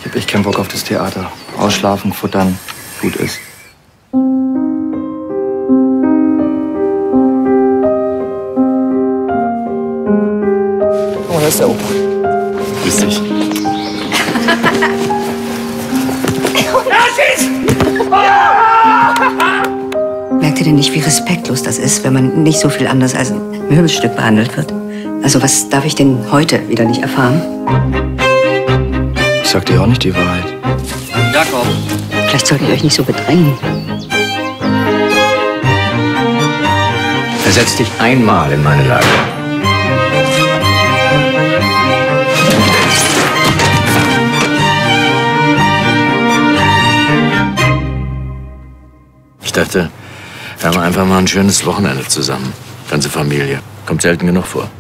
hab echt keinen Bock auf das Theater. Ausschlafen, futtern, gut ist. Oh, da ist der Opa. Grüß dich. Merkt ihr denn nicht, wie respektlos das ist, wenn man nicht so viel anders als ein Möbelstück behandelt wird? Also was darf ich denn heute wieder nicht erfahren? Ich sag dir auch nicht die Wahrheit. Jakob. Vielleicht sollte ich euch nicht so bedrängen. Versetz dich einmal in meine Lage. Ich dachte, wir haben einfach mal ein schönes Wochenende zusammen. Ganze Familie. Kommt selten genug vor.